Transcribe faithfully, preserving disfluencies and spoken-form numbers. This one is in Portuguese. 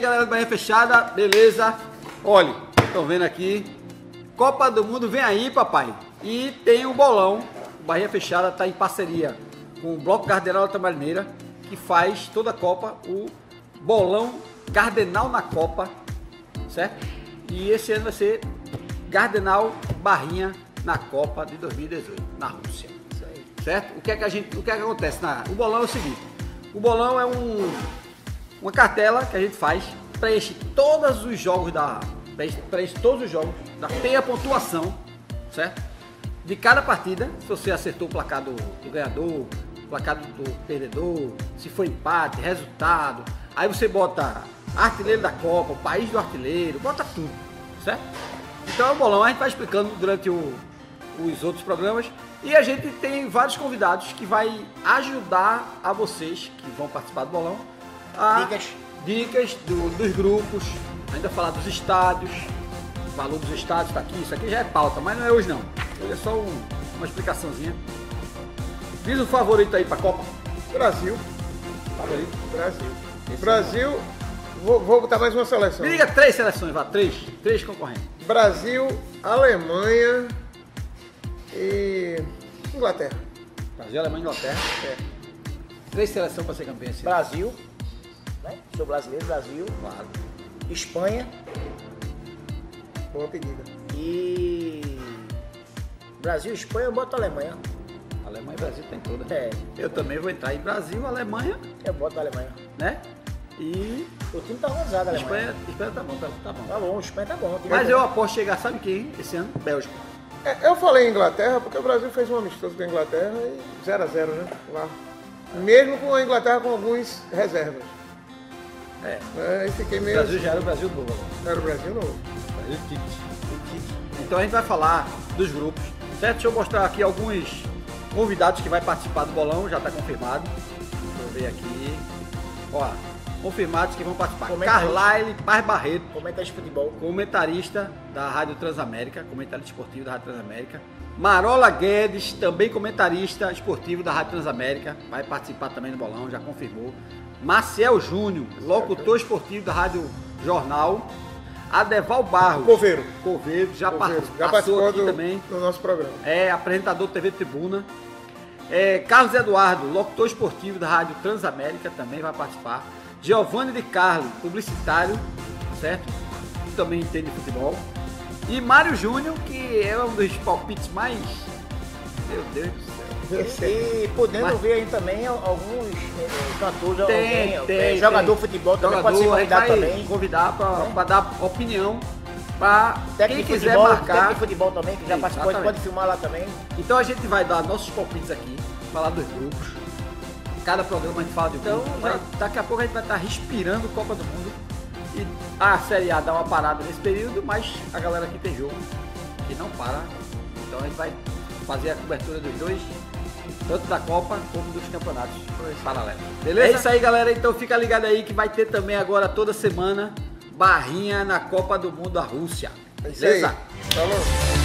galera do Barrinha Fechada, beleza? Olha, estão vendo aqui, Copa do Mundo vem aí, papai. E tem um bolão, o Barrinha Fechada está em parceria com o Bloco Cardenal da Tamarineira, que faz toda a Copa, o bolão Cardenal na Copa, certo? E esse ano vai ser Cardenal Barrinha na Copa de dois mil e dezoito, na Rússia. Isso aí. Certo? O que é que a gente, o que é que acontece? Na, o bolão é o seguinte, o bolão é um, uma cartela que a gente faz, preenche todos os jogos da, preenche, preenche todos os jogos, da, tem a pontuação, certo? De cada partida, se você acertou o placar do, do ganhador, o placar do, do perdedor, se foi empate, resultado, aí você bota artilheiro da Copa, o país do artilheiro, bota tudo, certo? Então é um bolão, a gente vai explicando durante o, os outros programas e a gente tem vários convidados que vai ajudar a vocês que vão participar do bolão a Dicas, dicas do, dos grupos, ainda falar dos estádios, o valor dos estádios está aqui, isso aqui já é pauta, mas não é hoje não, hoje é só um, uma explicaçãozinha. Diz o favorito aí para a Copa. Brasil. Favorito? Brasil. Esse Brasil, vou, vou botar mais uma seleção. Me diga três seleções, vá, três, três concorrentes. Brasil, Alemanha e Inglaterra. Brasil, Alemanha e Inglaterra. É. Três seleções para ser campeão esse ano. Brasil, né? Sou brasileiro, Brasil, Claro. Espanha Boa pedida. e... Brasil, Espanha, eu boto Alemanha. Alemanha e Brasil tem toda. É, Eu também vou entrar em Brasil, Alemanha, eu boto Alemanha. né? E O time tá avançado, Alemanha. Espanha, Espanha tá bom, tá, tá bom. Tá bom, Espanha tá bom. o time Mas é eu bom. aposto chegar, sabe quem? Esse ano? Bélgica. É, eu falei Inglaterra porque o Brasil fez um amistoso com a Inglaterra e zero a zero, né? Lá. Mesmo com a Inglaterra com alguns reservas. É. É, e fiquei O meio. Brasil já era o Brasil novo agora. Era o Brasil novo. Brasil Tite. Então a gente vai falar dos grupos, certo? Deixa eu mostrar aqui alguns convidados que vai participar do bolão, já está confirmado. Deixa eu ver aqui. Ó, confirmados que vão participar. Comenta aí. Carlyle Paz Barreto, Comenta de futebol. comentarista da Rádio Transamérica, comentarista esportivo da Rádio Transamérica. Marola Guedes, também comentarista esportivo da Rádio Transamérica, vai participar também do bolão, já confirmou. Maciel Júnior, locutor esportivo da Rádio Jornal. Adeval Barros, Coveiro. Coveiro, já, Coveiro. par- Já passou participou aqui do, também. do nosso programa. É apresentador T V Tribuna. É, Carlos Eduardo, locutor esportivo da Rádio Transamérica, também vai participar. Giovanni de Carlo, publicitário, certo? Que também entende futebol. E Mário Júnior, que é um dos palpites mais... Meu Deus do céu. E podendo Mas- ver aí também alguns eh, cantores, Tem, alguém, tem, eh, jogador de tem. futebol também Jogador, pode ser a gente convidado vai também. convidar para dar opinião para quem Técnico de quiser futebol, marcar. técnico de futebol também, que já participou, Exatamente. pode filmar lá também. Então a gente vai dar nossos palpites aqui, falar dos grupos. Cada programa a gente fala de Então, grupo. vai- Já- Daqui a pouco a gente vai estar respirando Copa do Mundo. E a Série A dá uma parada nesse período, mas a galera aqui tem jogo que não para. Então a gente vai fazer a cobertura dos dois, tanto da Copa como dos campeonatos paralelos. Beleza? É isso aí, galera. Então fica ligado aí que vai ter também agora toda semana Barrinha na Copa do Mundo da Rússia. É isso aí. Beleza? Falou.